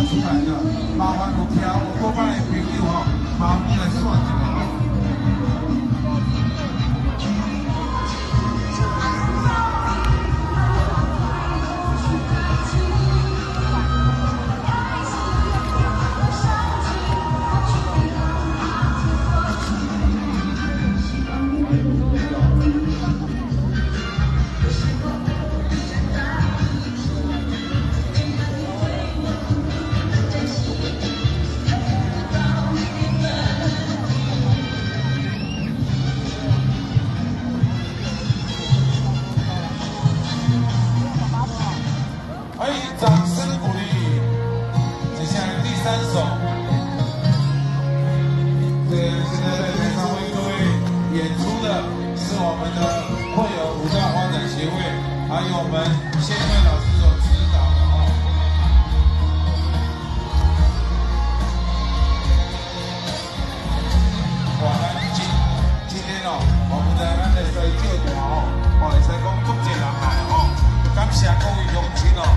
出来的，麻烦有听有多摆的朋友吼，麻烦你来选一下吼。 掌声鼓励！接下来第3首，现在在台上为各位演出的是我们的会友武道发展协会，还有我们谢慧老师所指导的哦。哇，今天哦，我们的咱的在叫大哦，会使讲足济人来哦，感谢各位乡亲哦。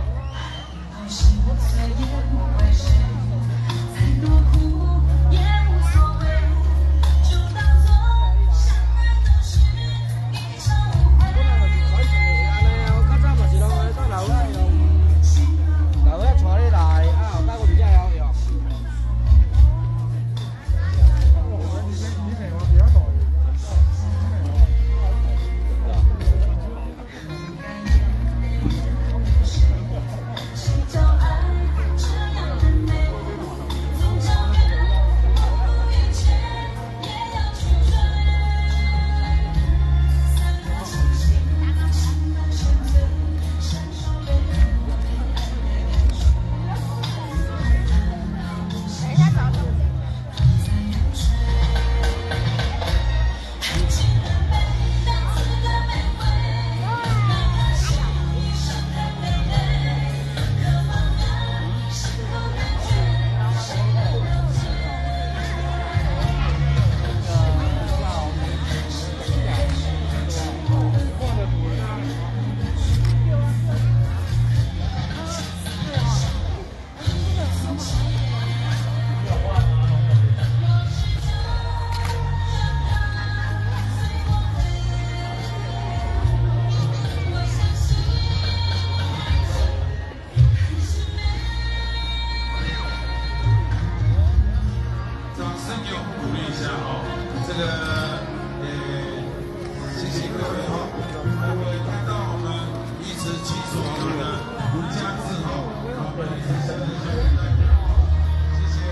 谢谢各位哈，各位看到我们一直起所有的儒家字哈，我们是相信谢谢。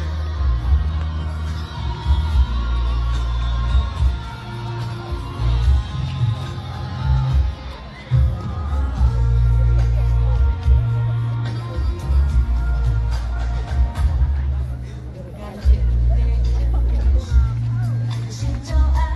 心中爱。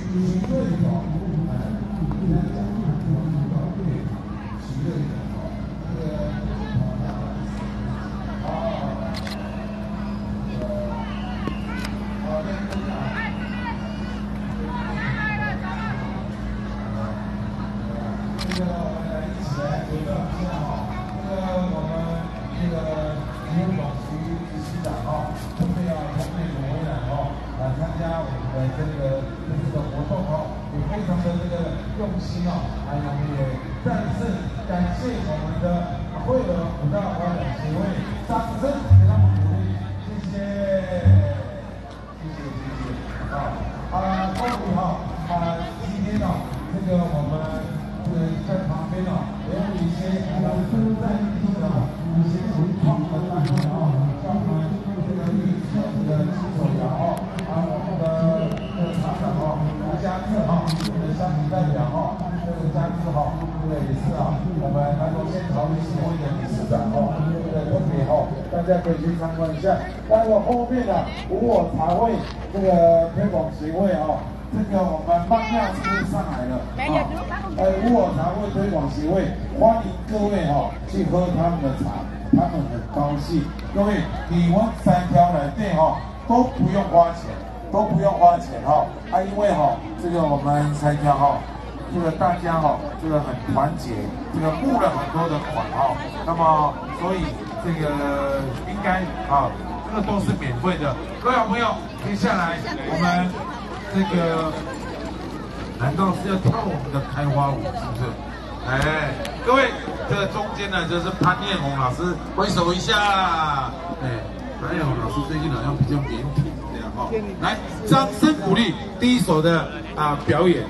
大家可以去参观一下。那个后面的无我茶会这个推广协会这个我们曼亚师上来了无我茶会推广协会欢迎各位去喝他们的茶，他们很高兴。各位，你们3条来店都不用花钱，因为这个我们3条这个大家这个很团结，这个募了很多的款那么所以这个应该这个都是免费的。各位好朋友，接下来我们这个难道是要跳我们的开花舞是不是？哎，各位，这个中间呢就是潘彦宏老师，挥手一下。潘彦宏老师最近好像比较腼腆这样来，掌声鼓励第一首的表演。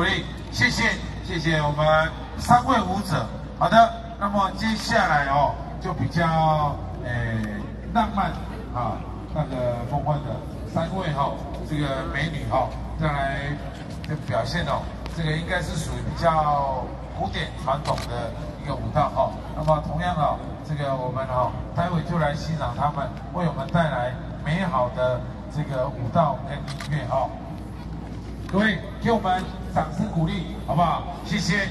鼓励，谢谢我们3位舞者。好的，那么接下来哦，就比较浪漫啊，那个风范的3位这个美女再来的表现这个应该是属于比较古典传统的一个舞蹈那么同样这个我们待会就来欣赏他们为我们带来美好的这个舞蹈跟音乐各位给我们掌声鼓励，好不好？谢谢。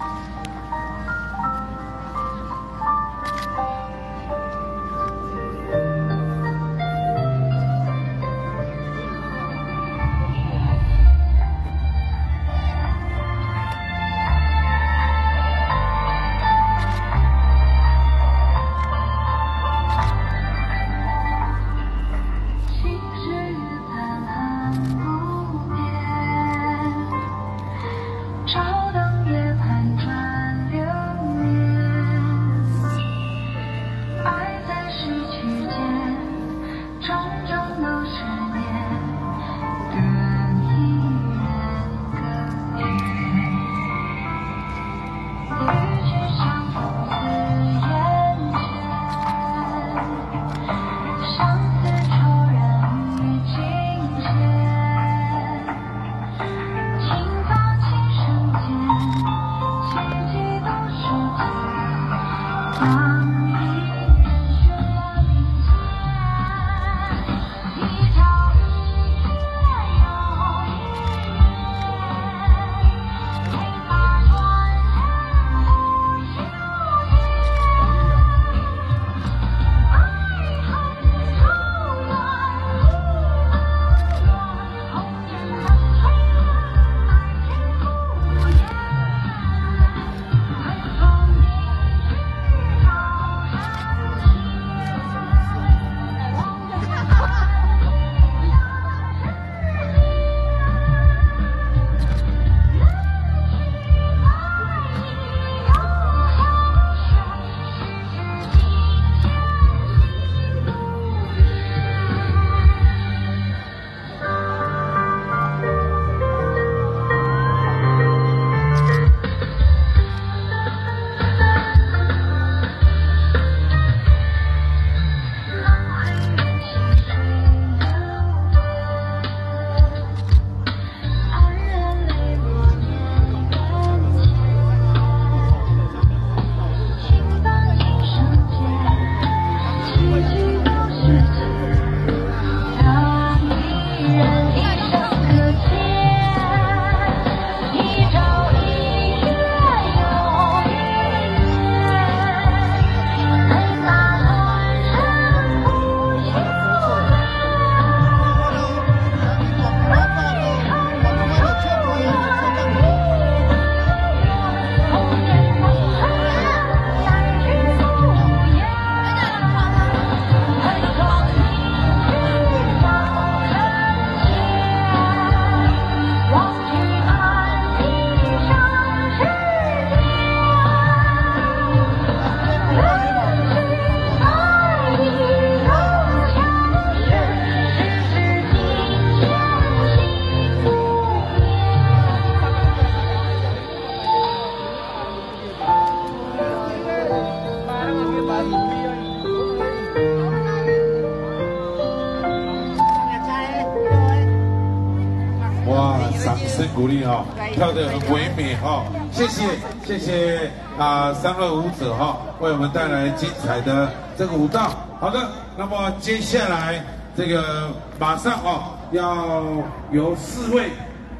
鼓励跳得很唯美谢谢3位舞者为我们带来精彩的这个舞蹈。好的，那么接下来这个马上要由4位。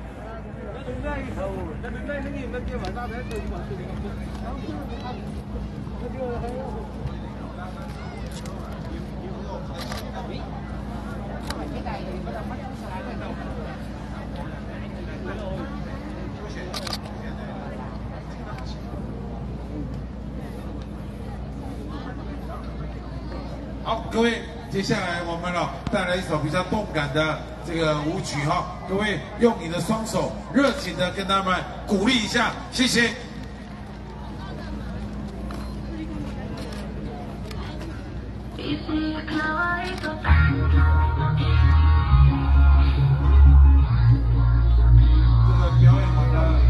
好，各位，接下来我们带来一首比较动感的这个舞曲各位用你的双手热情的跟他们鼓励一下，谢谢。这个表演完了。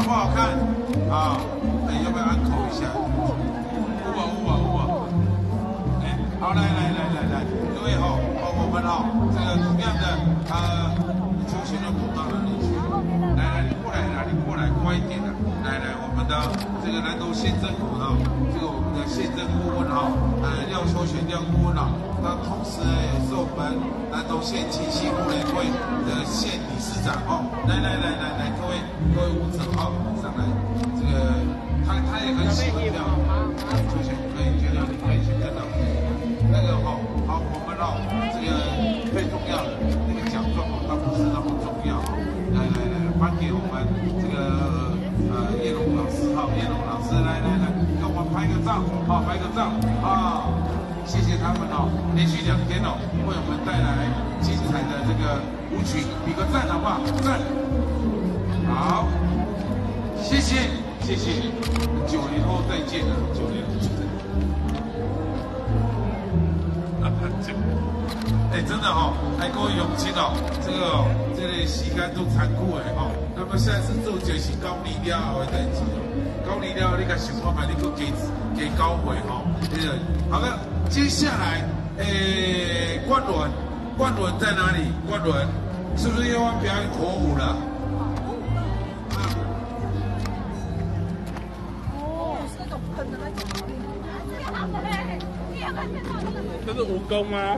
不好看？啊，哎，要不要安口一下？哎，好，来，各位哈，我们哈，这个同样的球鞋就跑到哪里去？来，你过来，快一点的。来，我们的这个南投县政府哈，这个我们的县政顾问哈，廖秋玄廖顾问啊，那同时呢也是我们南投县亲戚互联会的县理事长哦。来，各位舞者哈，上来，这个他也很喜欢跳，秋玄可以先跟到那个哈，好，我们这个最重要的那个奖状哦，它不是那么重要哦。来，颁给我们这个叶龙老师哈，叶龙老师来，跟我们拍个照，好，拍个照啊！谢谢他们哦，连续2天哦，为我们带来精彩的这个舞曲，比个赞好不好？赞！好，谢谢，9年后再见了，9年后再见。真的哦，各位永清哦，这个时间都残酷的哦。那么现在是做就是高利了后的代志哦，高利了你甲想看卖，你搁加高回哦。好的，接下来冠伦在哪里？冠伦是不是又要表演火舞了？ 是那种喷的那种。 这是蜈蚣吗？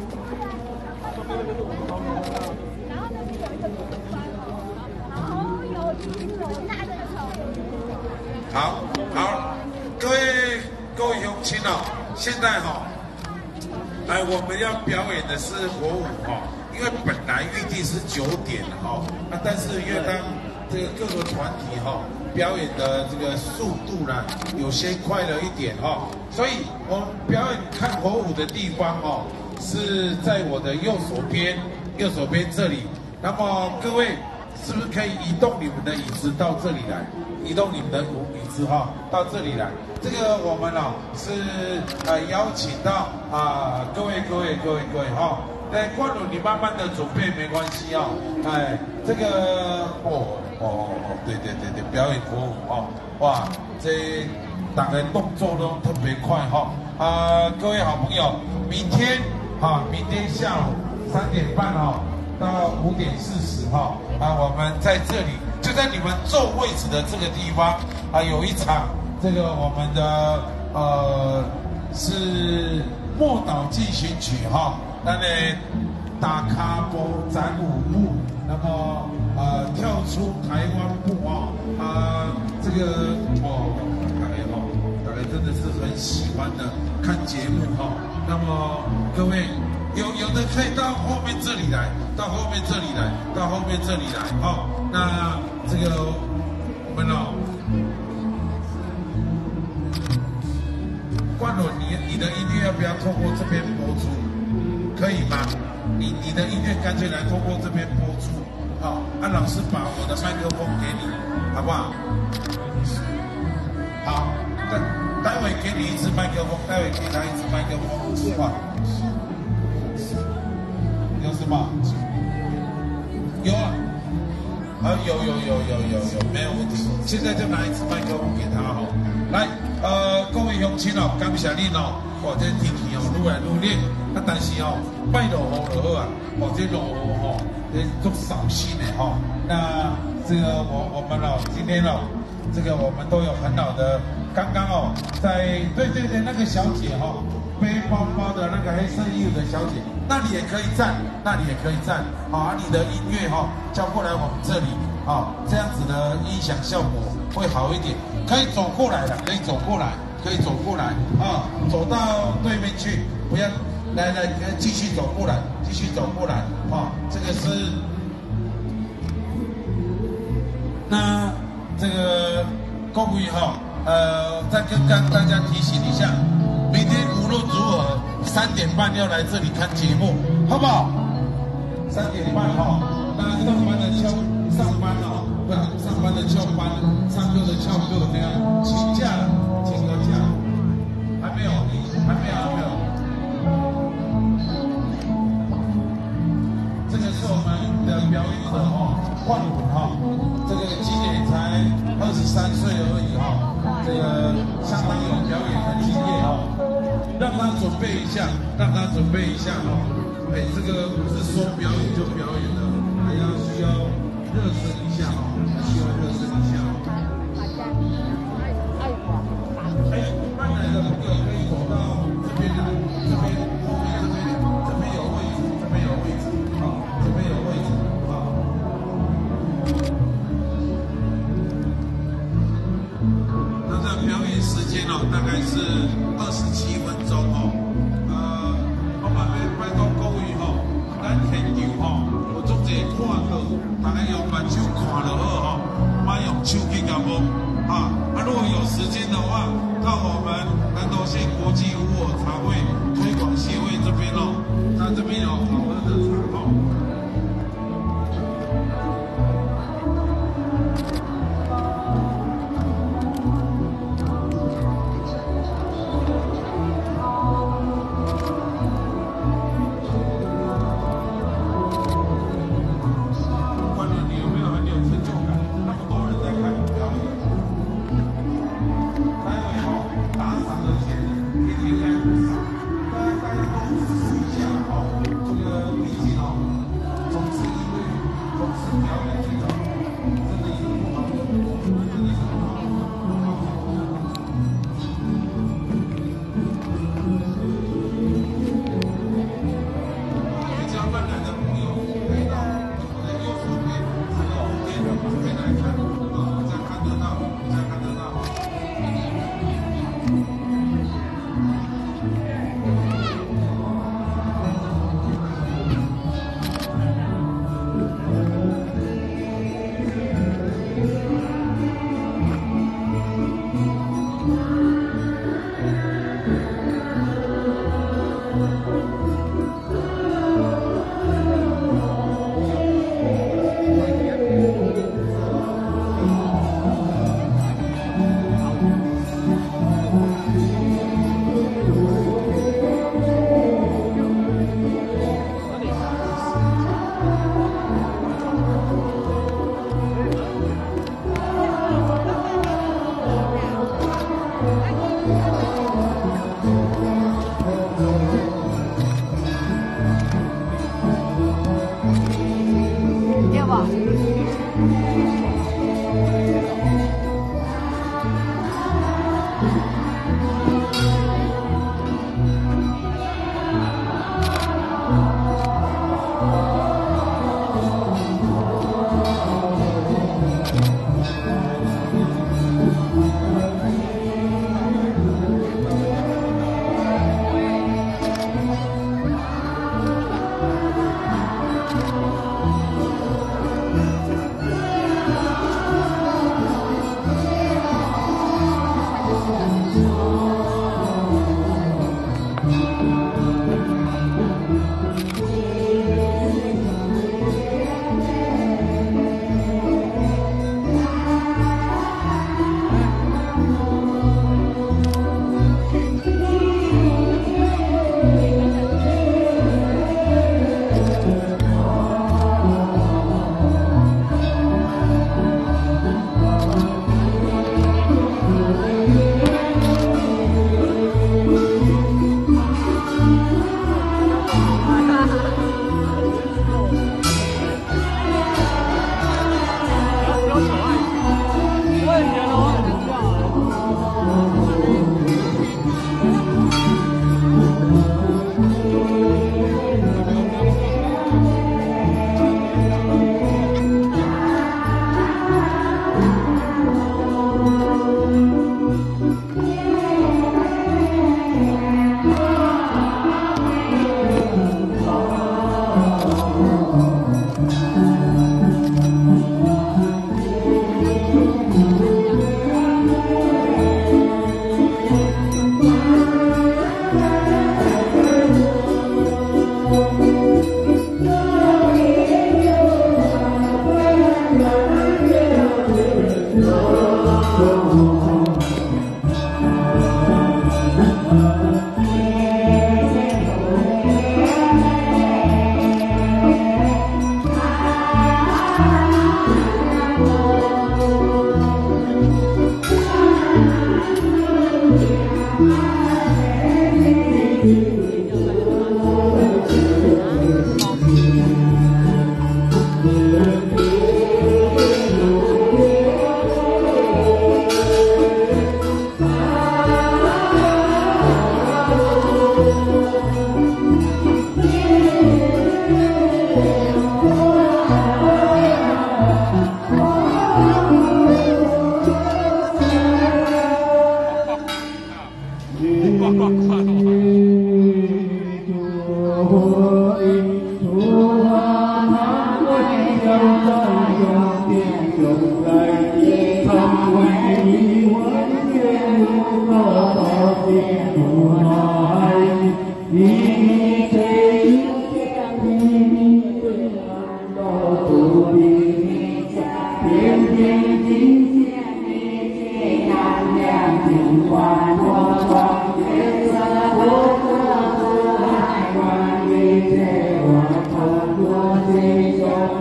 然后那边有一个竹竿哦，然后有金龙大的手。 好，各位乡亲哦，现在哈，我们要表演的是火舞哈，因为本来预定是9点哈，但是因为当这个各个团体哈表演的这个速度呢有些快了一点哈，所以我们表演看火舞的地方哦是在我的右手边这里。那么各位是不是可以移动你们的椅子到这里来？移动你们的椅子哈到这里来。这个我们是邀请到各位哈。冠伦，你慢慢的准备没关系啊。这个对，表演火舞哦，哇，这大家动作都特别快哈。各位好朋友，明天下午3点半到5点40我们在这里，就在你们坐位置的这个地方有一场这个我们的是默祷进行曲哈。那呢，打卡波展舞步，那么跳出台湾步这个大家真的是很喜欢的看节目那么各位有的可以到后面这里来，到后面这里来那这个我们冠伦，你的音乐要不要透过这边播出？可以吗？你的音乐干脆来通过这边播出，老师把我的麦克风给你，好不好？好，待会给你一支麦克风，待会给他一支麦克风，有什么？有啊，有，没有问题。现在就拿一支麦克风给他来，各位乡亲感谢你哇，这天气愈来愈热。但是拜落雨就好这落雨这足扫兴的那这个我们今天这个我们都有很好的，刚刚在对那个小姐背包包的那个黑色衣服的小姐，那里也可以站，你的音乐交过来我们这里这样子的音响效果会好一点，可以走过来走到对面去，不要。来，继续走过来，这个是，那这个各位再跟大家提醒一下，明天无论如何3点半要来这里看节目，好不好？3点半那上班的翘班，唱歌的翘课，这样请个假，还没有。这个是我们的表演者冠伦这个今年才才23岁而已哈，这个相当有表演的经验哈，让他准备一下，让他准备一下哈。哎，这个不是说表演就表演的，还要需要热身一下哈，需要热身一下。哎，搬来的朋友可以走到这边来，这边有位置，这边有位置，好，这边有位置，好。那这表演时间哦，大概是27分钟哦。我慢慢拜托各位吼，咱现场吼，有足侪看到，大家用眼睛看就好吼，莫用手机甲摸啊。如果有时间的话，到我们南投县国际无我茶会推广协会这边哦，那这边有好喝的茶哦。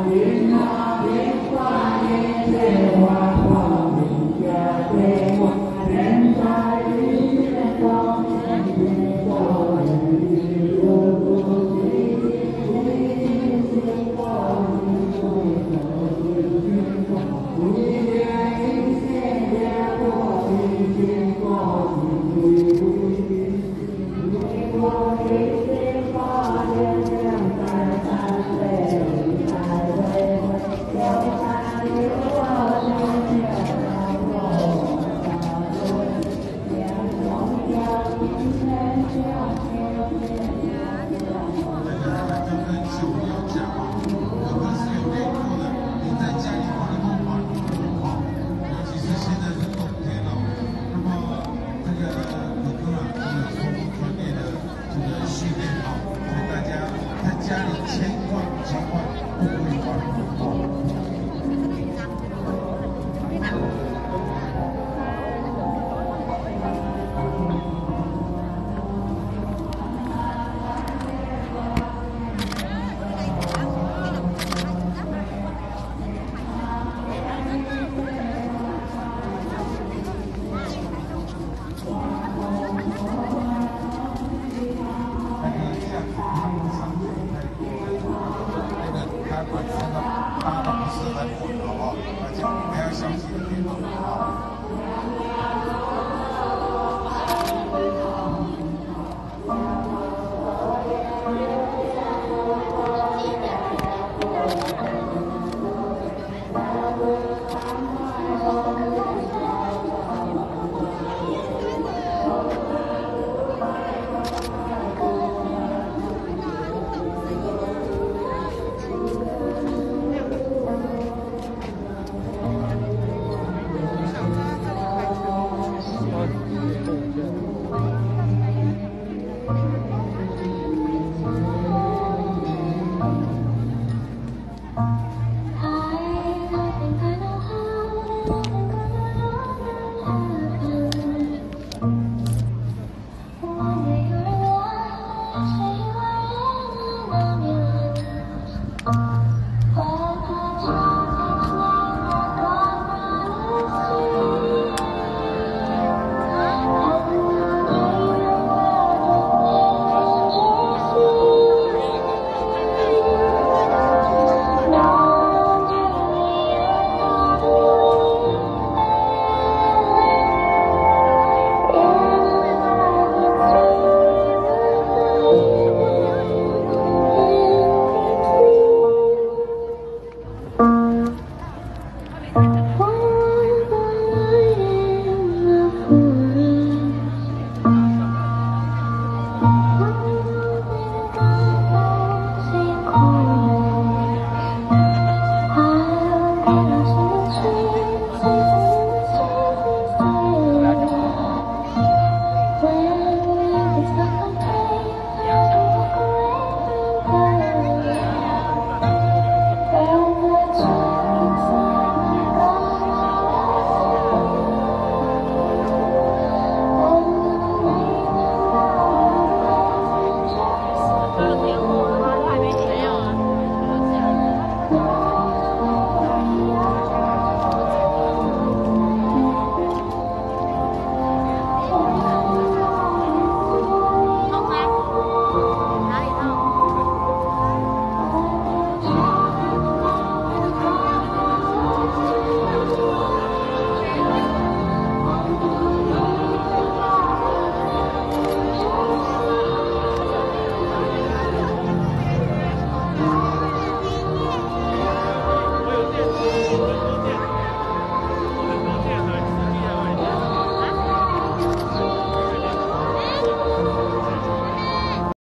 迎。